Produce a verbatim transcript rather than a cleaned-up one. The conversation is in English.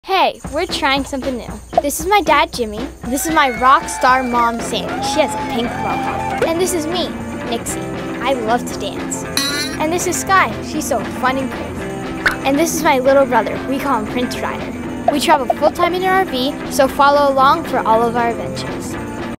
Hey, we're trying something new. This is my dad, Jimmy. This is my rock star mom, Sandy. She has a pink mohawk. And this is me, Nixie. I love to dance. And this is Sky. She's so fun and crazy. And this is my little brother. We call him Prince Ryder. We travel full-time in an R V, so follow along for all of our adventures.